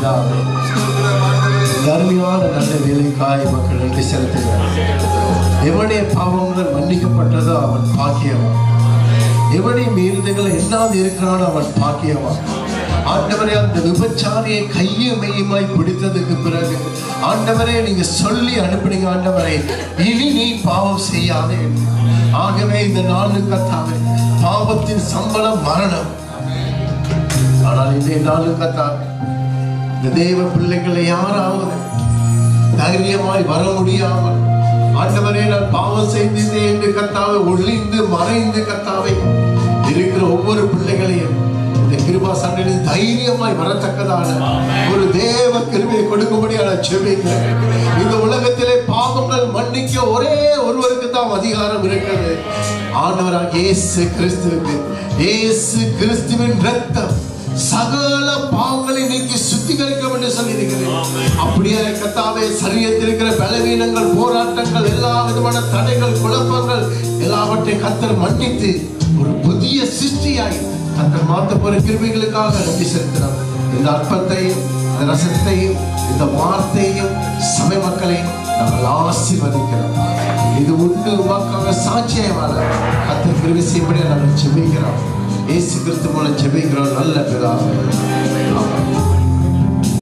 பிதாவே, அருமையான நல்ல வேலைக்காய் மக்கள் நன்றி செலுத்துகிறார். எவனுடைய பாவங்கள் மன்னிக்கப்பட்டதோ அவன் பாக்கியவான். எவனுடைய மீறுதல்கள் என்னாது இருக்கிறானோ அவன் பாக்கியவான். ஆண்டவரே, அந்த விபச்சாரியை கையும் மெய்யுமாய் பிடித்ததுக்கு பிறகு ஆண்டவரே நீங்க சொல்லி அனுப்பினீங்க, ஆண்டவரே இனி நீ பாவம் செய்யாதே. ஆகவே இந்த நாலு கத்தாவே, பாவத்தின் சம்பளம் மரணம். ஆனால் இந்த நாலு கத்தாவே, இந்த தேவ பிள்ளைகளை யாராவது தைரியமாய் வர முடியாமல், ஆண்டவரே நான் பாவம் செய்தேன் என்று கத்தாவை ஒளிந்து மறைந்து கத்தாவை இருக்கிற ஒவ்வொரு பிள்ளைகளையும் இந்த கிருபா சன்னதியில் தைரியமாய் வரத்தக்கதான ஒரு தேவ கிருபையை கொடுக்கும்படியான ஜெபிக்கிறேன். இந்த உலகத்திலே பாவங்கள் மன்னிக்க ஒரே ஒருவருக்கு தான் அதிகாரம் இருக்கிறது, ஆண்டவராகிய இயேசு கிறிஸ்துவுக்கு. இயேசு கிறிஸ்துவின் இரத்தம் சகல பாவங்களை நீக்கி சுத்திகரிக்கும் என்று சொல்லியிருக்கிறேன். அப்படியே கர்த்தாவே, சரீரத்தில் இருக்கிற பலவீனங்கள், போராட்டங்கள், எல்லா விதமான தடைகள், குழப்பங்கள் எல்லாவற்றையும் கர்த்தர் மன்னித்து ஒரு புதிய சிருஷ்டியாய் கர்த்தர் மாற்ற போற கிருபைகளுக்காக நன்றி செலுத்தினார். இந்த அற்பத்தையும் இந்த ரசத்தையும் இந்த வார்த்தையும் சபை மக்களையும் நாங்கள் ஆசீர்வதிக்கிறோம். இது உண்டு உமக்காக சாட்சியமான கர்த்தர் கிருபை செய்யும்படியாக நாங்கள் ஜெபிக்கிறோம். இயேசு கிறிஸ்து மூலம் ஜெபிக்கிறோம் நல்ல பிதாவே. ஆமென்.